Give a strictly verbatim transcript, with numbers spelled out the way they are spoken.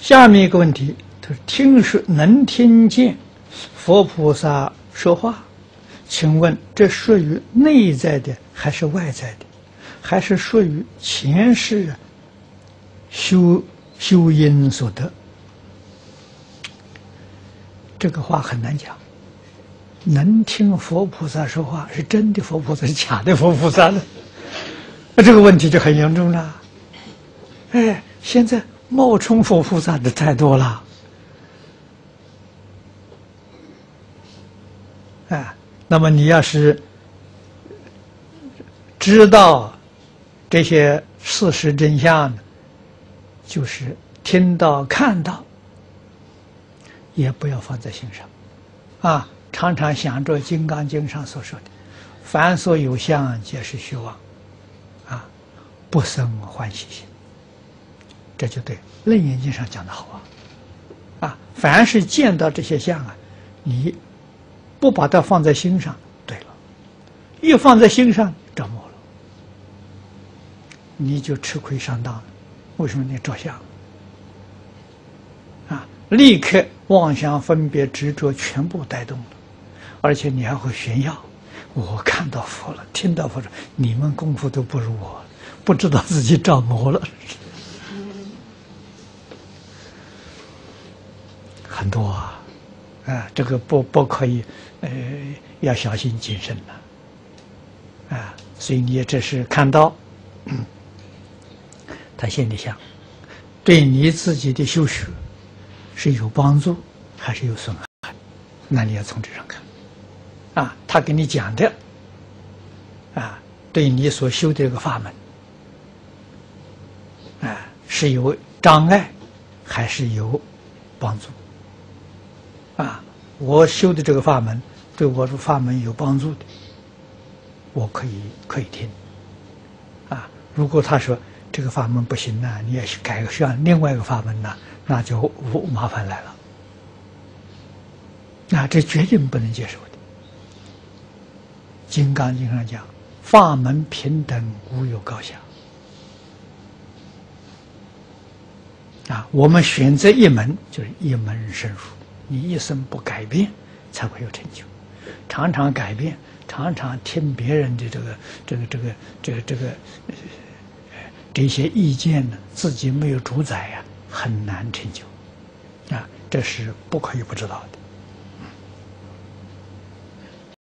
下面一个问题，他说：听说能听见佛菩萨说话，请问这属于内在的还是外在的，还是属于前世修修因所得？这个话很难讲。能听佛菩萨说话，是真的佛菩萨，是假的佛菩萨呢？那这个问题就很严重了。哎，现在冒充佛菩萨的太多了。啊，那么你要是知道这些事实真相呢，就是听到看到，也不要放在心上，啊，常常想着《金刚经》上所说的“凡所有相，皆是虚妄”，啊，不生欢喜心。这就对《楞严经》上讲的好啊，啊，凡是见到这些相啊，你不把它放在心上，对了，一放在心上着魔了，你就吃亏上当了。为什么你着相？啊，立刻妄想分别执着全部带动了，而且你还会炫耀，我看到佛了，听到佛了，你们功夫都不如我，不知道自己着魔了。很多啊，啊，这个不不可以，呃，要小心谨慎了，啊，所以你这是看到，嗯，他心里想，对你自己的修学是有帮助还是有损害？那你要从这上看，啊，他给你讲的，啊，对你所修的这个法门，啊，是有障碍还是有帮助？啊，我修的这个法门对我的法门有帮助的，我可以可以听。啊，如果他说这个法门不行呢，你也是改上另外一个法门呢，那就麻烦来了。那这决定不能接受的。《金刚经》上讲，法门平等，无有高下。啊，我们选择一门就是一门深入。你一生不改变，才会有成就。常常改变，常常听别人的这个、这个、这个、这个、这个、呃、这些意见呢，自己没有主宰呀、啊，很难成就。啊，这是不可以不知道的。